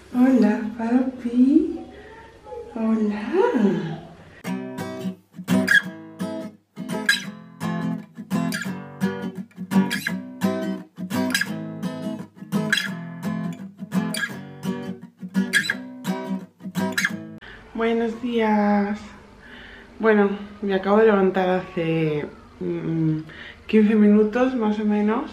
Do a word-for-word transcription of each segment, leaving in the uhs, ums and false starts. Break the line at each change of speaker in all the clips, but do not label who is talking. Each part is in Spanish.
Hola, papi. Hola. Buenos días. Bueno, me acabo de levantar hace mmm, quince minutos más o menos.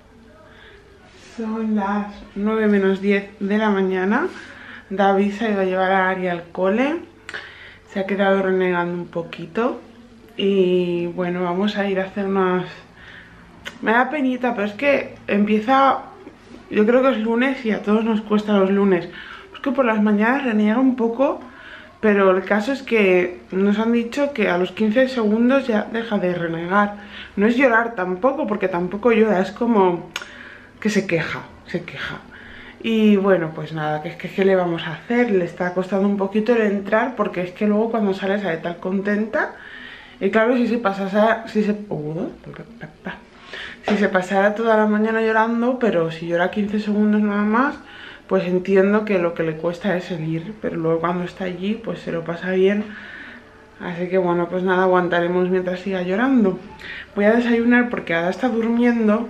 Son las nueve menos diez de la mañana. David se ha ido a llevar a Ari al cole. Se ha quedado renegando un poquito. Y bueno, vamos a ir a hacer unas... Me da penita, pero es que empieza... Yo creo que es lunes y a todos nos cuesta los lunes. Es que por las mañanas reniega un poco, pero el caso es que nos han dicho que a los quince segundos ya deja de renegar. No es llorar tampoco, porque tampoco llora, es como que se queja, se queja. Y bueno, pues nada, que es que ¿qué le vamos a hacer? Le está costando un poquito el entrar, porque es que luego cuando sale sale tan contenta. Y claro, si se pasara, si se... Uh, si se pasara toda la mañana llorando, pero si llora quince segundos nada más, pues entiendo que lo que le cuesta es seguir, pero luego cuando está allí pues se lo pasa bien. Así que bueno, pues nada, aguantaremos mientras siga llorando. Voy a desayunar porque Ada está durmiendo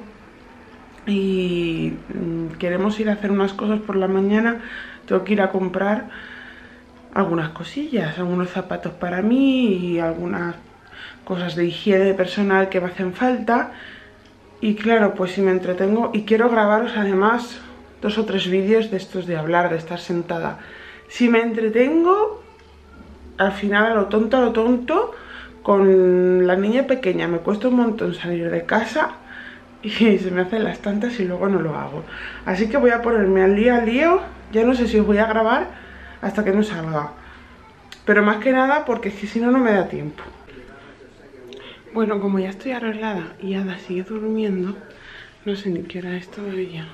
y queremos ir a hacer unas cosas por la mañana. Tengo que ir a comprar algunas cosillas, algunos zapatos para mí y algunas cosas de higiene personal que me hacen falta. Y claro, pues si me entretengo, y quiero grabaros además dos o tres vídeos de estos de hablar, de estar sentada. Si me entretengo, al final a lo tonto, a lo tonto, con la niña pequeña me cuesta un montón salir de casa y se me hacen las tantas y luego no lo hago. Así que voy a ponerme al lío, al lío. Ya no sé si os voy a grabar hasta que no salga, pero más que nada porque es que si no, no me da tiempo. Bueno, como ya estoy arreglada y Ada sigue durmiendo, no sé ni qué hora es todavía.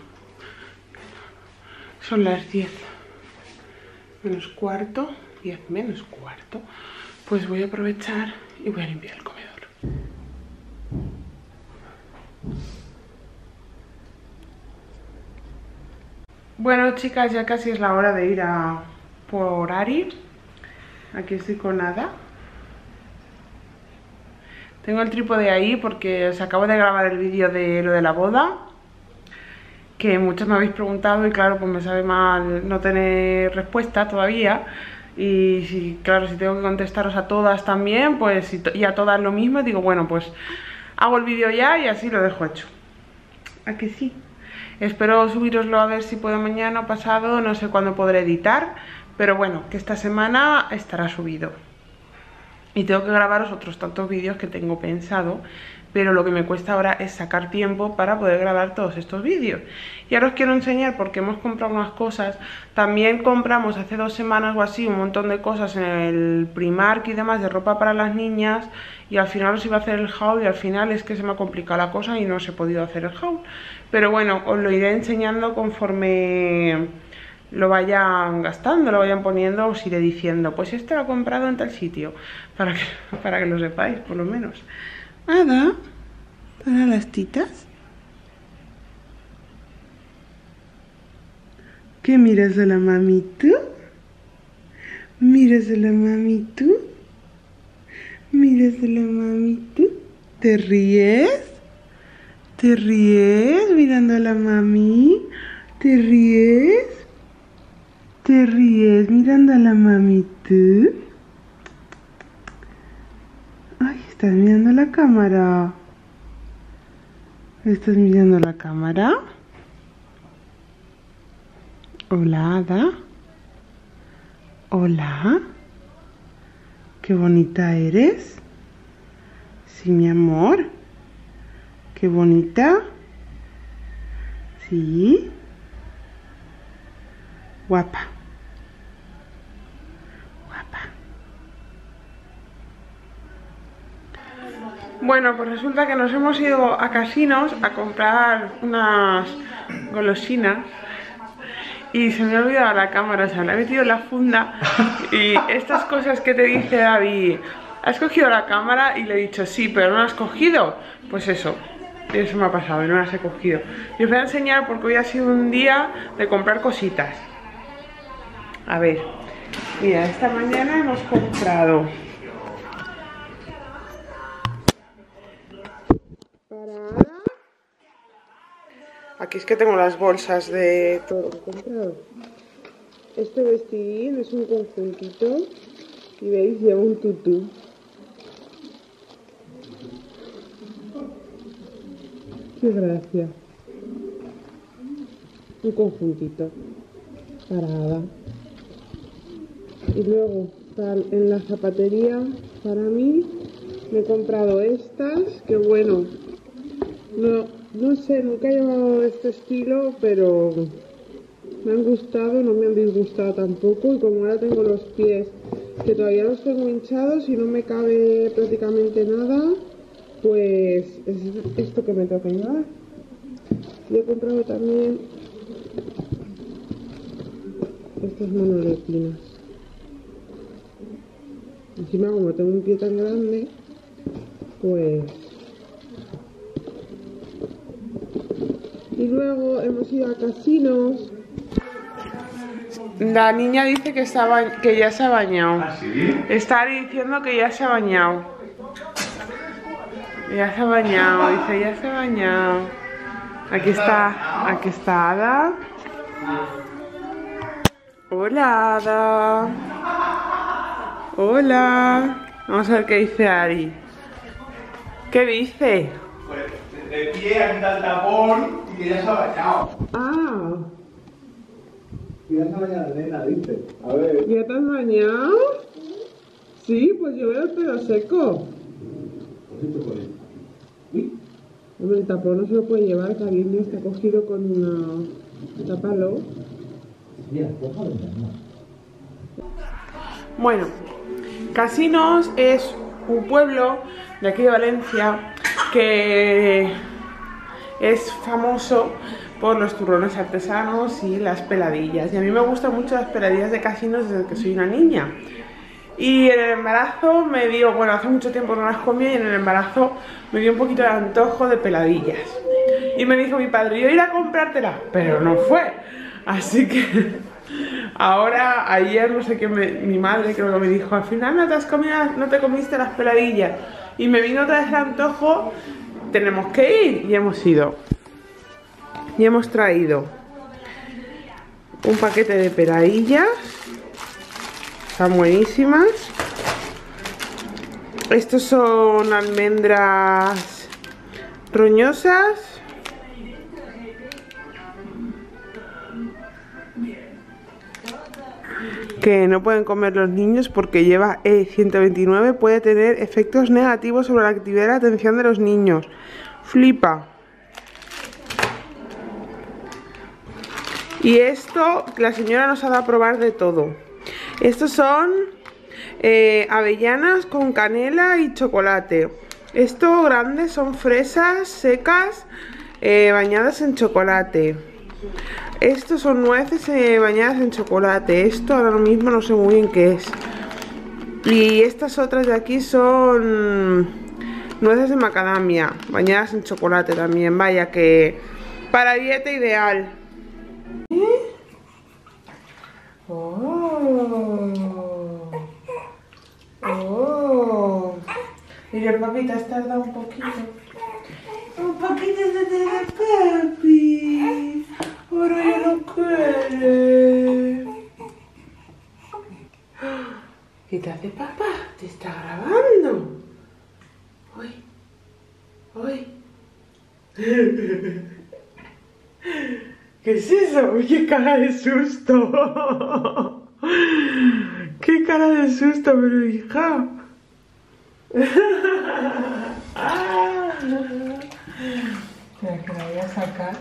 Son las diez menos cuarto, diez menos cuarto. Pues voy a aprovechar y voy a limpiar el comedor. Bueno, chicas, ya casi es la hora de ir a por Ari. Aquí estoy con Ada. Tengo el trípode ahí porque os acabo de grabar el vídeo de lo de la boda, que muchos me habéis preguntado y claro, pues me sabe mal no tener respuesta todavía. Y si, claro, si tengo que contestaros a todas también, pues y a todas lo mismo, digo, bueno, pues hago el vídeo ya y así lo dejo hecho. ¿A que sí? Espero subiroslo a ver si puedo mañana o pasado, no sé cuándo podré editar, pero bueno, que esta semana estará subido. Y tengo que grabaros otros tantos vídeos que tengo pensado, pero lo que me cuesta ahora es sacar tiempo para poder grabar todos estos vídeos. Y ahora os quiero enseñar porque hemos comprado unas cosas. También compramos hace dos semanas o así un montón de cosas en el Primark y demás de ropa para las niñas. Y al final os iba a hacer el haul y al final es que se me ha complicado la cosa y no os he podido hacer el haul. Pero bueno, os lo iré enseñando conforme lo vayan gastando, lo vayan poniendo, os iré diciendo, pues esto lo he comprado en tal sitio, para que, para que lo sepáis, por lo menos. Ada, para las titas. ¿Qué miras a la mami tú? ¿Miras a la mami tú? ¿Miras a la mami tú? ¿Te ríes? ¿Te ríes mirando a la mami? ¿Te ríes? ¿Te ríes mirando a la mami tú? Ay, estás mirando la cámara. ¿Estás mirando la cámara? Hola, Ada. Hola. Qué bonita eres. Sí, mi amor. Qué bonita. Sí. Guapa. Guapa. Bueno, pues resulta que nos hemos ido a Casinos a comprar unas golosinas y se me ha olvidado la cámara, o sea, le he metido en la funda y estas cosas que te dice David, ¿has cogido la cámara? Y le he dicho sí, pero no la has cogido. Pues eso, eso me ha pasado y no las he cogido. Y os voy a enseñar porque hoy ha sido un día de comprar cositas. A ver, mira, esta mañana hemos comprado para Ada. Aquí es que tengo las bolsas de todo lo que he comprado. Este vestidín es un conjuntito y veis, lleva un tutú. Qué gracia. Un conjuntito para Ada. Y luego para, en la zapatería para mí me he comprado estas, que bueno, no, no sé, nunca he llevado este estilo, pero me han gustado, no me han disgustado tampoco. Y como ahora tengo los pies que todavía los tengo hinchados y no me cabe prácticamente nada, pues es esto que me toca llevar. Y he comprado también estas monoletinas. Encima, como tengo un pie tan grande, pues... Y luego hemos ido a casinos. La niña dice que, está ba... que ya se ha bañado.
¿Ah, sí?
Está diciendo que ya se ha bañado. Ya se ha bañado, dice, ya se ha bañado. Aquí está, aquí está Ada. Hola, Ada. Hola. Vamos a ver qué dice Ari. ¿Qué dice?
Pues de pie anda el tapón y que ya se ha bañado.
Ah.
Y ya se ha bañado la nena, dice. A ver.
¿Ya te has bañado? Sí, pues yo veo el pelo seco. Hombre, el tapón no se lo puede llevar, cariño, está cogido con una... Tápalo. Bueno, Casinos es un pueblo de aquí de Valencia que es famoso por los turrones artesanos y las peladillas. Y a mí me gustan mucho las peladillas de Casinos desde que soy una niña. Y en el embarazo me dio, bueno, hace mucho tiempo no las comía, y en el embarazo me dio un poquito de antojo de peladillas. Y me dijo mi padre, yo iré a comprártelas, pero no fue. Así que ahora, ayer, no sé qué, me, mi madre creo que me dijo, al final no te has comido, no te comiste las peladillas. Y me vino otra vez el antojo, tenemos que ir, y hemos ido. Y hemos traído un paquete de peladillas. Están buenísimas. Estos son almendras roñosas. Que no pueden comer los niños porque lleva E ciento veintinueve. Puede tener efectos negativos sobre la actividad y la atención de los niños. Flipa. Y esto, la señora nos ha dado a probar de todo. Estos son eh, avellanas con canela y chocolate. Estos grandes son fresas secas eh, bañadas en chocolate. Estos son nueces eh, bañadas en chocolate. Esto ahora mismo no sé muy bien qué es. Y estas otras de aquí son nueces de macadamia bañadas en chocolate también. Vaya que para dieta ideal. ¿Eh? Oh, oh. Mira, papi, te has tardado un poquito. Un poquito de de papi. Ahora ya no quiere. ¿Qué te hace papá? ¿Te está grabando? Uy, uy. ¿Qué es eso? Uy, qué cara de susto. Qué cara de susto, pero hija. Espera que la voy a sacar.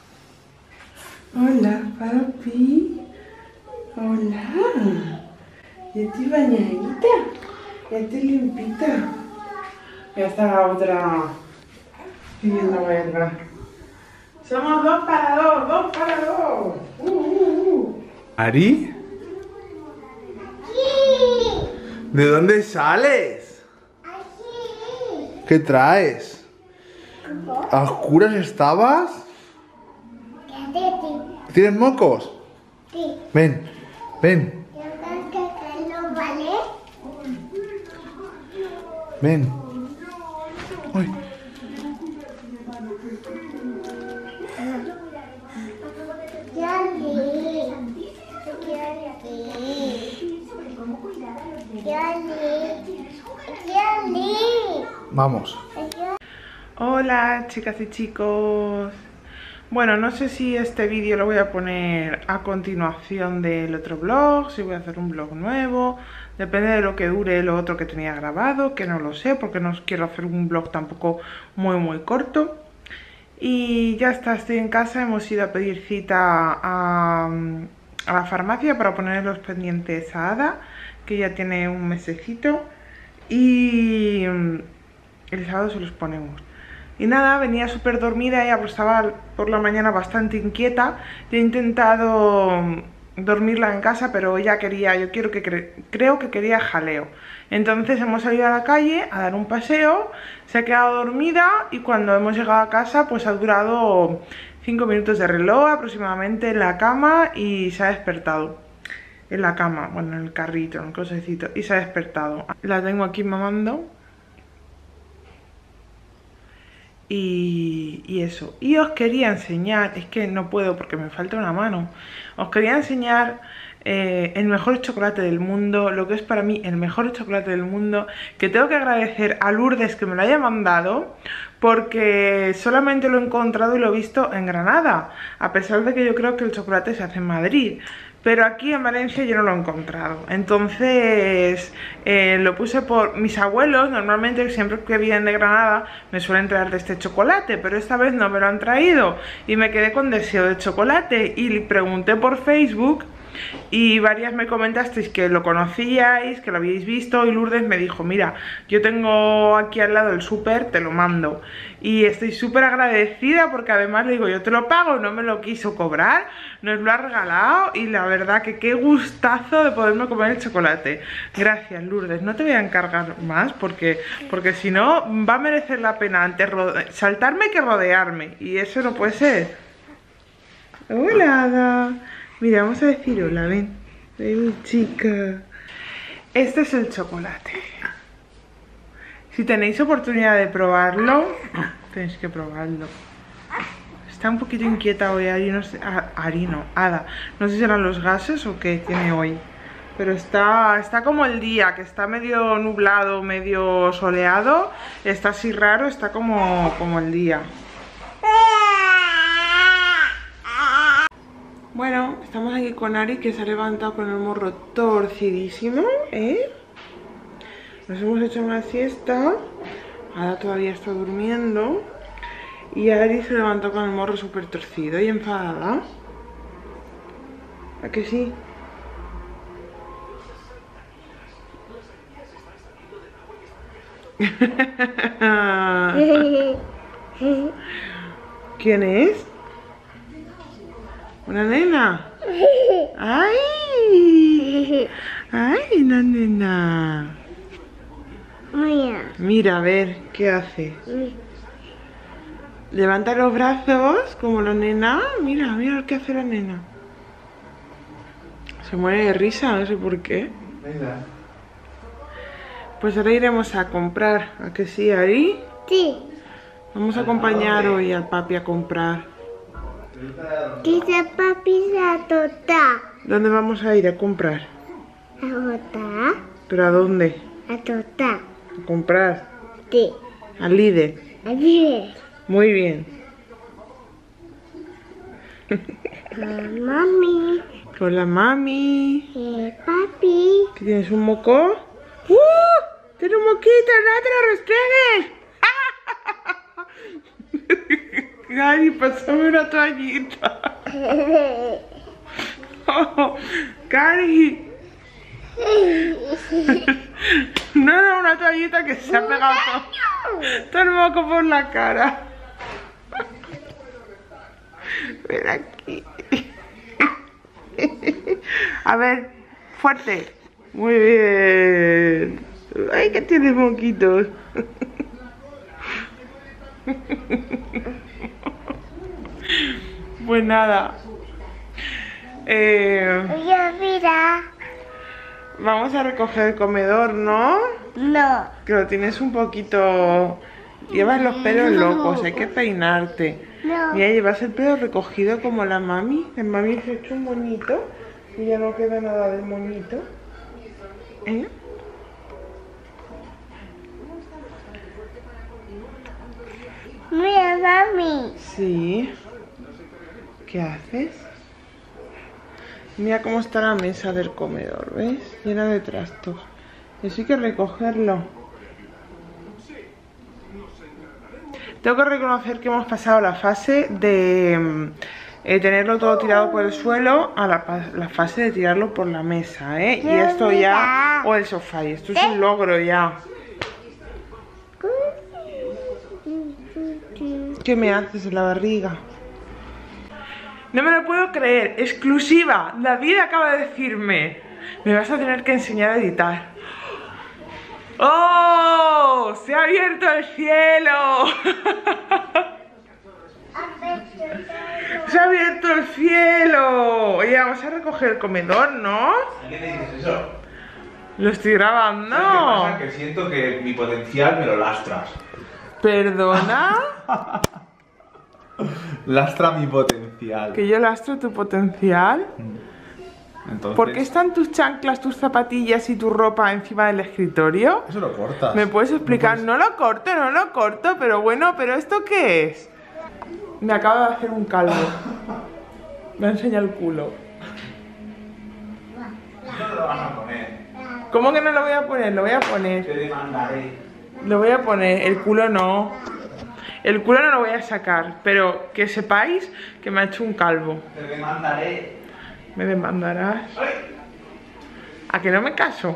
Hola, papi. Hola. Ya estoy bañadita. Ya estoy limpita. Ya está la otra pidiendo verga. Somos dos para dos, dos para dos. Uh, uh, uh.
¿Ari?
Sí.
¿De dónde sales?
Así.
¿Qué traes? ¿A oscuras estabas?
Quédate.
¿Tienes mocos?
Sí.
Ven,
Ven.
¿Vale?
Ven. Uy. Vamos.
Hola chicas y chicos. Bueno, no sé si este vídeo lo voy a poner a continuación del otro vlog, si voy a hacer un vlog nuevo, depende de lo que dure lo otro que tenía grabado, que no lo sé porque no quiero hacer un vlog tampoco muy muy corto. Y ya está, estoy en casa, hemos ido a pedir cita a, a la farmacia para poner los pendientes a Ada, que ya tiene un mesecito, y el sábado se los ponemos. Y nada, venía súper dormida, ella pues estaba por la mañana bastante inquieta. Yo he intentado dormirla en casa, pero ella quería, yo quiero que cre creo que quería jaleo. Entonces hemos salido a la calle a dar un paseo, se ha quedado dormida y cuando hemos llegado a casa pues ha durado cinco minutos de reloj aproximadamente en la cama y se ha despertado. En la cama, bueno, en el carrito, en el cosecito, y se ha despertado. La tengo aquí mamando. Y, y eso, y os quería enseñar, es que no puedo porque me falta una mano. Os quería enseñar eh, el mejor chocolate del mundo, lo que es para mí el mejor chocolate del mundo, que tengo que agradecer a Lourdes que me lo haya mandado, porque solamente lo he encontrado y lo he visto en Granada, a pesar de que yo creo que el chocolate se hace en Madrid. Pero aquí en Valencia yo no lo he encontrado. Entonces eh, lo puse por mis abuelos. Normalmente siempre que vienen de Granada me suelen traer de este chocolate, pero esta vez no me lo han traído y me quedé con deseo de chocolate. Y pregunté por Facebook y varias me comentasteis que lo conocíais, que lo habíais visto, y Lourdes me dijo, mira, yo tengo aquí al lado el súper, te lo mando. Y estoy súper agradecida porque además le digo, yo te lo pago, no me lo quiso cobrar, nos lo ha regalado y la verdad que qué gustazo de poderme comer el chocolate. Gracias, Lourdes, no te voy a encargar más porque, porque si no va a merecer la pena antes saltarme que rodearme y eso no puede ser. Hola, Ada. Mira, vamos a decir hola, ven. Ven, mi chica. Este es el chocolate. Si tenéis oportunidad de probarlo, tenéis que probarlo. Está un poquito inquieta hoy, Ari, no sé, Ari no, Ada. No sé si eran los gases o qué tiene hoy. Pero está, está como el día, que está medio nublado, medio soleado. Está así raro, está como, como el día. Bueno, estamos aquí con Ari, que se ha levantado con el morro torcidísimo, ¿eh? Nos hemos hecho una siesta. Ada todavía está durmiendo. Y Ari se levantó con el morro súper torcido y enfadada. ¿A que sí? ¿Quién es? ¿Una nena? ¡Ay! ¡Ay, una nena!
Mira.
Mira, a ver, ¿qué hace? Levanta los brazos como la nena. Mira, mira lo que hace la nena. Se muere de risa, no sé por qué.
Venga.
Pues ahora iremos a comprar. ¿A que sí, Ari?
Sí.
Vamos a acompañar hoy al papi a comprar.
Dice papi a tota.
¿Dónde vamos a ir a comprar?
A tota.
¿Pero a dónde?
A tota.
A comprar.
Sí.
Al líder.
Aquí.
Muy bien.
Mami.
Hola, mami.
Eh, papi.
¿Qué tienes, un moco? ¡Uh! ¡Tiene un moquito! ¡No te lo restregues! Cari, pásame una toallita. Oh, Cari. No, no, una toallita que se ha pegado todo, todo el moco por la cara. Ven aquí. A ver, fuerte. Muy bien. Ay, que tienes moquitos. Pues nada. Eh...
Oye, mira.
vamos a recoger el comedor, ¿no?
No.
Que lo tienes un poquito... Llevas los pelos locos, hay que peinarte.
No.
Mira, llevas el pelo recogido como la mami. El mami se ha hecho un moñito y ya no queda nada del moñito. ¿Eh?
Mira, mami.
Sí. ¿Qué haces? Mira cómo está la mesa del comedor, ¿ves? Llena de trastos. Eso hay que recogerlo. Tengo que reconocer que hemos pasado la fase de eh, tenerlo todo tirado por el suelo a la, la fase de tirarlo por la mesa, ¿eh? Y esto ya... O el sofá, y esto es un logro ya. ¿Qué me haces en la barriga? No me lo puedo creer, exclusiva. David acaba de decirme: me vas a tener que enseñar a editar. ¡Oh! ¡Se ha abierto el cielo! ¡Se ha abierto el cielo! Oye, vamos a recoger el comedor, ¿no?
¿A qué te dices eso?
Lo estoy grabando.
¿Sabes qué pasa? Que siento que mi potencial me lo lastras.
¿Perdona?
Lastra mi potencial.
¿Que yo lastro tu potencial?
Entonces,
¿Por qué están tus chanclas, tus zapatillas y tu ropa encima del escritorio?
Eso lo cortas.
¿Me puedes explicar?
No
No lo corto, no lo corto, pero bueno, ¿pero esto qué es? Me acaba de hacer un calvo. Me ha enseñado el culo.
No te lo vas a poner.
¿Cómo que no lo voy a poner? Lo voy a poner.
Te demandaré.
Lo voy a poner. El culo no. El culo no lo voy a sacar, pero que sepáis que me ha hecho un calvo.
Te demandaré.
¿Me demandarás?
¡Ay!
¿A que no me caso?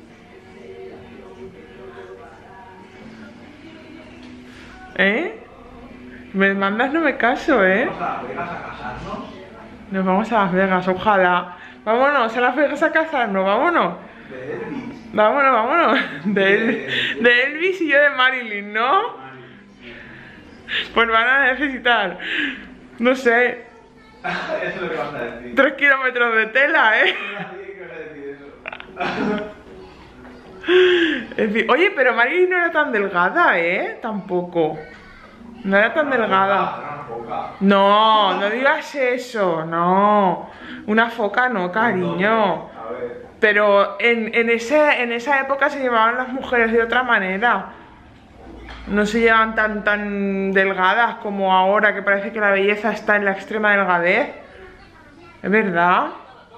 ¿Eh? ¿Me demandas? No me caso, ¿eh?
Vamos a Las Vegas a casarnos.
Nos vamos a Las Vegas, ojalá. Vámonos a Las Vegas a casarnos, vámonos.
De Elvis.
Vámonos, vámonos. De, El- de Elvis y yo de Marilyn, ¿no? Pues van a necesitar, no sé,
Eso es lo que vas a decir.
tres kilómetros de tela, ¿eh?
Nadie que vas a decir eso.
En fin, oye, pero Marilyn no era tan delgada, ¿eh? Tampoco. No era tan delgada.
Una foca.
No, no digas eso, no. Una foca no, cariño.
A ver.
Pero en, en, ese, en esa época se llevaban las mujeres de otra manera. No se llevan tan, tan delgadas como ahora, que parece que la belleza está en la extrema delgadez. ¿Es verdad?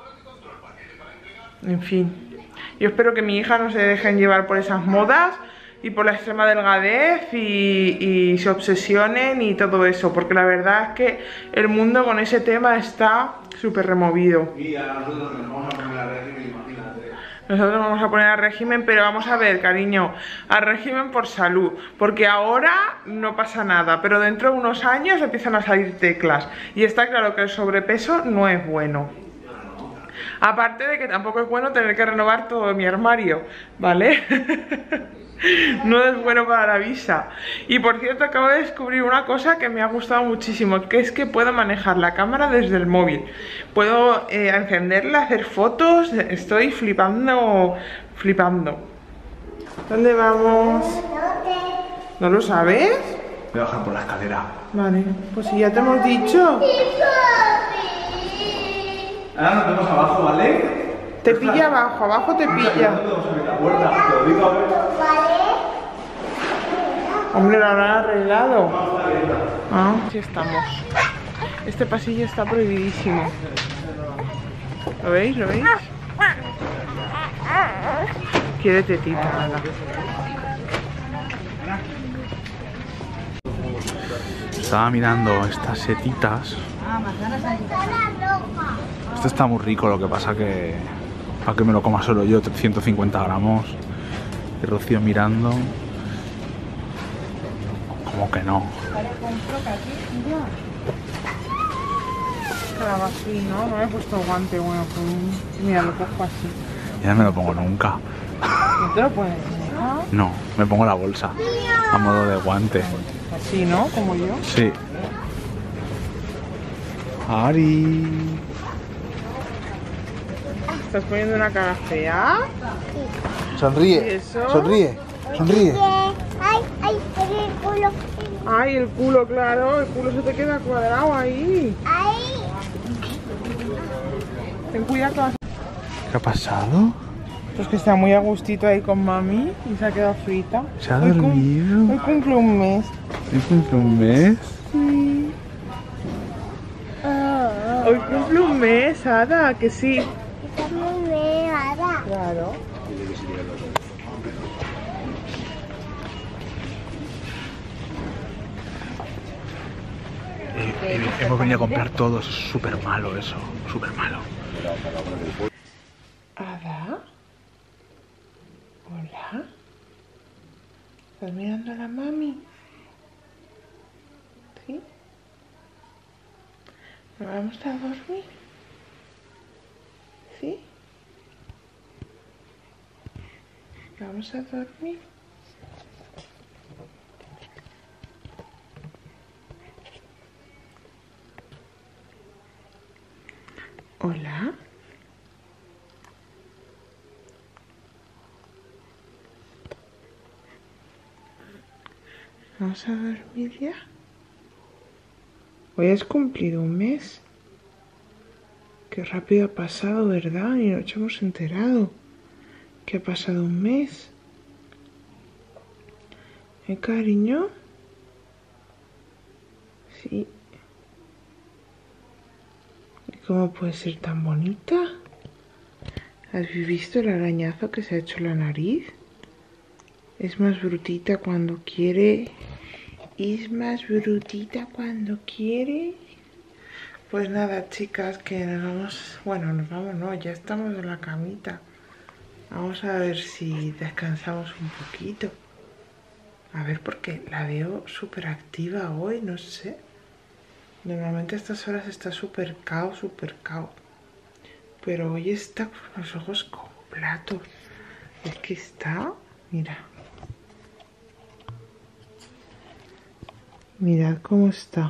En fin. Yo espero que mi hija no se dejen llevar por esas modas y por la extrema delgadez y, y se obsesionen y todo eso, porque la verdad es que el mundo con ese tema está súper removido.
Y a nosotros nos vamos a poner a régimen, imagínate.
Nosotros vamos a poner a régimen, pero vamos a ver, cariño, a régimen por salud, porque ahora no pasa nada, pero dentro de unos años empiezan a salir teclas y está claro que el sobrepeso no es bueno. Aparte de que tampoco es bueno tener que renovar todo mi armario, ¿vale? No es bueno para la vista. Y por cierto, acabo de descubrir una cosa que me ha gustado muchísimo, que es que puedo manejar la cámara desde el móvil. Puedo eh, encenderla, hacer fotos. Estoy flipando, flipando. ¿Dónde vamos? ¿No lo sabes?
Voy a bajar por la escalera.
Vale, pues si ya te hemos dicho.
Ahora nos vemos abajo, ¿vale?
Te pilla abajo, abajo te pilla.
No vamos a abrir la puerta, te lo digo a ver.
Hombre, lo habrán arreglado. Ah, sí estamos. Este pasillo está prohibidísimo. ¿Lo veis? ¿Lo veis? Quiere tetita, nada.
Estaba mirando estas setitas. Esto está muy rico, lo que pasa que... Para que me lo coma solo yo, ciento cincuenta gramos. Y Rocío mirando. Como que no.
Quedaba así, ¿no? No me he puesto guante, bueno, pues mira, lo cojo así.
Ya no me lo pongo nunca.
¿No te lo puedes dejar?
No, me pongo la bolsa. A modo de guante.
Así, ¿no? Como yo.
Sí. Ari.
Esto ¿Estás poniendo una cara fea?
Sonríe.
¿Y eso?
Sonríe. Sonríe.
Ay, ay, el culo.
Ay, el culo, claro. El culo se te queda cuadrado ahí.
Ay.
Ten cuidado que vas a...
¿Qué ha pasado?
Pues que está muy a gustito ahí con mami y se ha quedado frita.
Se ha
Hoy cum-
dormido.
Hoy cumple un mes.
¿Hoy cumple un mes?
Sí. Hoy cumple un mes, Ada, que sí.
Está muy mega.
Claro.
Eh, eh, hemos venido a comprar todo, es súper malo eso, súper malo.
Ada. Hola. ¿Estás mirando a la mami? ¿Sí? ¿Nos vamos a dormir? ¿Sí? ¿Vamos a dormir? Hola. ¿Vamos a dormir ya? Hoy has cumplido un mes. Qué rápido ha pasado, ¿verdad? Y no nos hemos enterado que ha pasado un mes. ¿Eh, cariño? Sí. ¿Y cómo puede ser tan bonita? ¿Has visto el arañazo que se ha hecho en la nariz? Es más brutita cuando quiere. Es más brutita cuando quiere. Pues nada, chicas, que nos vamos... Bueno, nos vamos, no, ya estamos en la camita. Vamos a ver si descansamos un poquito. A ver, porque la veo súper activa hoy, no sé. Normalmente a estas horas está súper cao, súper cao. Pero hoy está con los ojos con platos. Es que está... Mira. Mirad cómo está.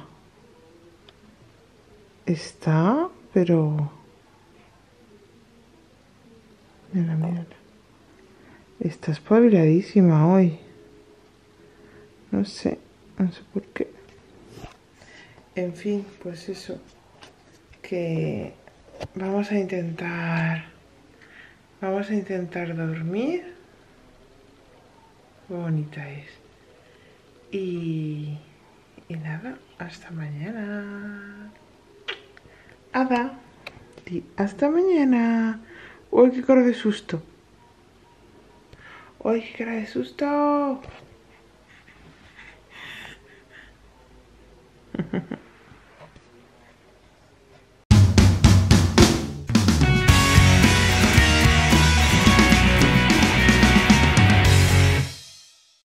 Está, pero... Mira, mira. Está espabiladísima hoy. No sé, no sé por qué. En fin, pues eso. Que vamos a intentar... Vamos a intentar dormir. Qué bonita es. Y... Y nada, hasta mañana. Ada, di hasta mañana. Uy, qué cara de susto. Uy, qué cara de susto.